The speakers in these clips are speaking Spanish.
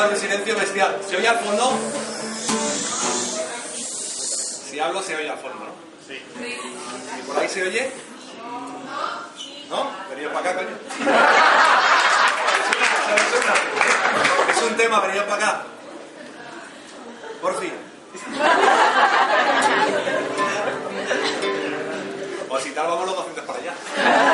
guardar un silencio bestial. ¿Se oye al fondo? Si hablo se oye al fondo, ¿no? Sí. ¿Y por ahí se oye? ¿No? Venidos para acá, coño. Es un tema, venidos para acá. Por fin. O si tal, vamos los 200 para allá.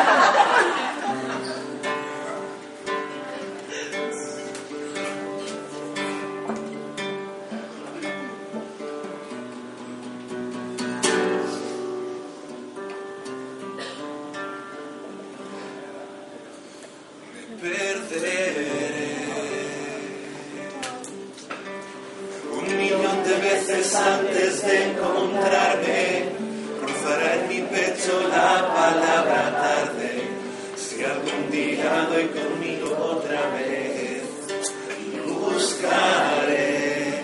Antes de encontrarme, cruzará en mi pecho la palabra tarde. Si algún día doy conmigo otra vez, buscaré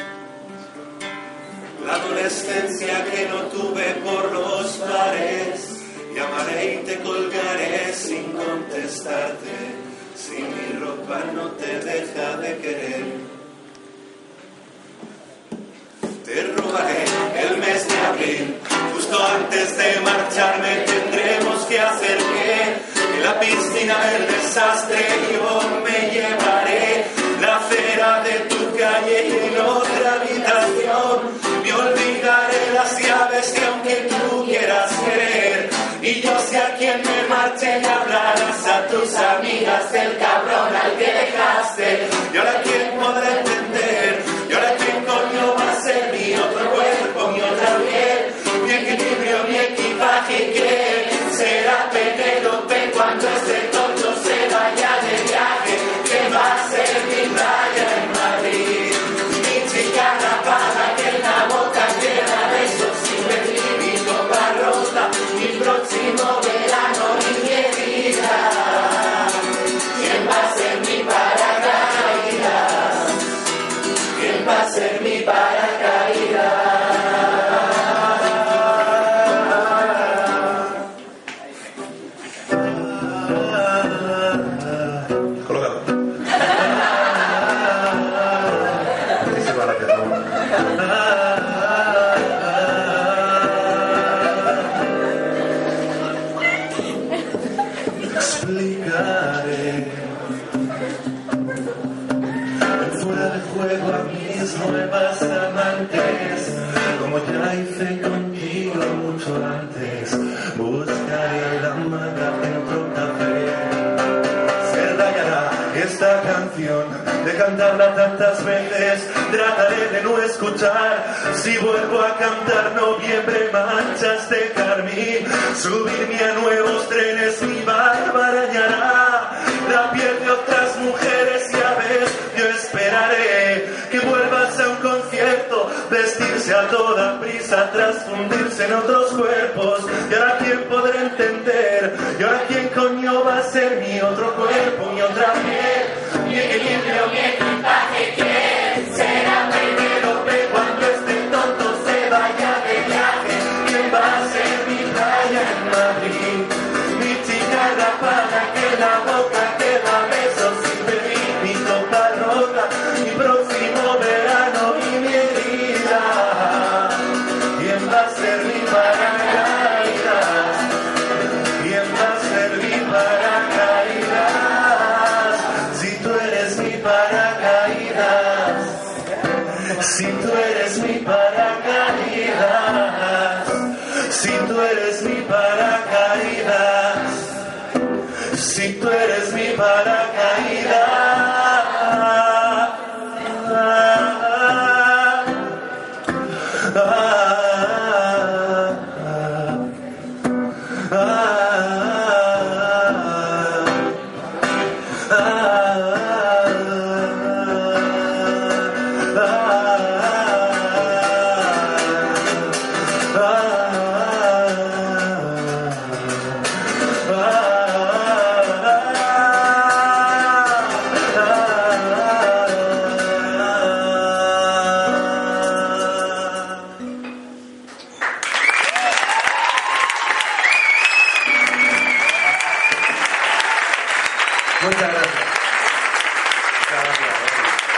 la adolescencia que no tuve por los bares. Llamaré y te colgaré sin contestarte, si mi ropa no te deja de querer. Te robaré el mes de abril, justo antes de marcharme tendremos que hacer que en la piscina del desastre yo me llevaré la acera de tu calle y en otra habitación me olvidaré las llaves que aunque tú quieras querer y yo sé a quién me marche, le hablarás a tus amigas del cabrón al que dejaste. Y ahora quién podrá entender, y ahora quién coño va a ser mi otro cuerpo, mi otra piel, mi equilibrio, mi equipaje. ¿Quién será Penélope cuando este tonto se vaya de viaje? ¿Quién va a ser mi playa en Madrid? Mi chica rapada que en la boca llena besos sin pedir, mi copa rota, mi próximo verano y mi herida. ¿Quién va a ser mi paracaídas? ¿Quién va a ser mi paracaídas? Colócalo. Ese para que explicaré fuera de juego a mis nuevas amantes, como ya hice contigo mucho antes. Buscaré la manga en otro café. Se rayará esta canción de cantarla tantas veces. Trataré de no escuchar si vuelvo a cantar noviembre, manchas de carmín. Subirme a nuevos trenes, mi barba arañará la piel de otras mujeres. Ya ves, yo esperaré que vuelvas a un concierto, vestirse a toda prisa tras fundirse en otros cuerpos. Y ahora quién podrá entender, y ahora quién coño va a ser mi otro cuerpo, mi otra piel, mi equilibrio, mi equipaje. ¿Quién será Penélope cuando este tonto se vaya de viaje? ¿Quién va a ser mi playa en Madrid? Mi chica rapada que en la boca te da besos sin pedir, mi copa rota, mi próximo verano y mi herida. ¿Quién va a ser mi paracaídas? ¿Quién va a ser mi paracaídas? Si tú eres mi paracaídas, si tú eres mi paracaídas, si tú eres mi paracaídas, si tú eres mi paracaídas. Muchas gracias. Muchas gracias.